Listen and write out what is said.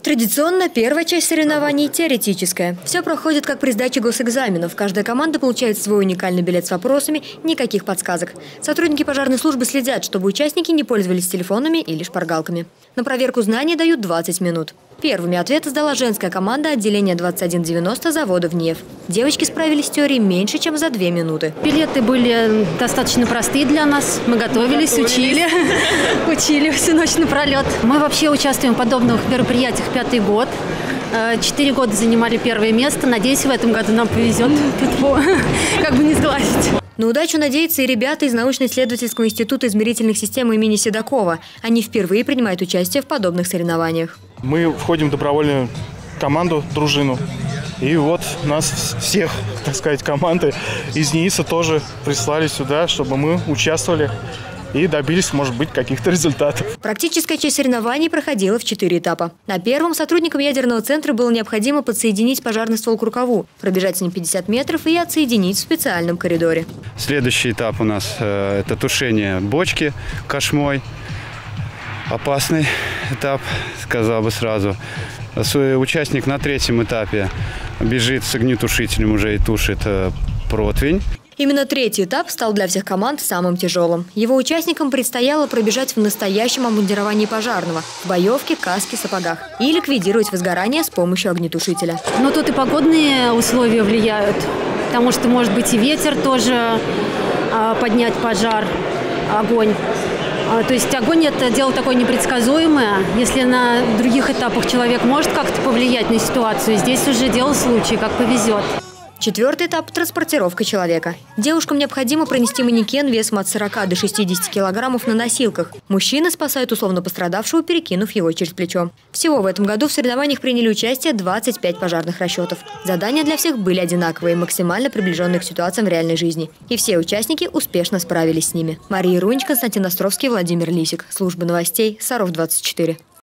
Традиционно первая часть соревнований теоретическая. Все проходит как при сдаче госэкзаменов. Каждая команда получает свой уникальный билет с вопросами, никаких подсказок. Сотрудники пожарной службы следят, чтобы участники не пользовались телефонами или шпаргалками. На проверку знаний дают 20 минут. Первыми ответы сдала женская команда отделения 2190 завода ВНЕФ. Девочки справились с теорией меньше, чем за 2 минуты. Билеты были достаточно простые для нас. Мы готовились, учили всю ночь напролет. Мы вообще участвуем в подобных мероприятиях 5-й год. 4 года занимали первое место. Надеюсь, в этом году нам повезет. Как бы не сглазить. На удачу надеются и ребята из научно-исследовательского института измерительных систем имени Седокова. Они впервые принимают участие в подобных соревнованиях. Мы входим в добровольную команду, дружину. И вот нас всех, так сказать, команды из НИИСа тоже прислали сюда, чтобы мы участвовали и добились, может быть, каких-то результатов. Практическая часть соревнований проходила в 4 этапа. На первом сотрудникам ядерного центра было необходимо подсоединить пожарный ствол к рукаву, пробежать с ним 50 метров и отсоединить в специальном коридоре. Следующий этап у нас это тушение бочки кошмой. Опасный этап, сказал бы сразу. Участник на 3-м этапе бежит с огнетушителем уже и тушит противень. Именно 3-й этап стал для всех команд самым тяжелым. Его участникам предстояло пробежать в настоящем обмундировании пожарного, в боевке, каске, сапогах и ликвидировать возгорание с помощью огнетушителя. Но тут и погодные условия влияют, потому что может быть и ветер тоже поднять пожар, огонь. То есть огонь – это дело такое непредсказуемое. Если на других этапах человек может как-то повлиять на ситуацию, здесь уже дело случая, как повезет. 4-й этап – транспортировка человека. Девушкам необходимо пронести манекен весом от 40 до 60 килограммов на носилках. Мужчины спасают условно пострадавшего, перекинув его через плечо. Всего в этом году в соревнованиях приняли участие 25 пожарных расчетов. Задания для всех были одинаковые, максимально приближенные к ситуациям в реальной жизни. И все участники успешно справились с ними. Мария Рунич, Константин Островский, Владимир Лисик. Служба новостей Саров 24.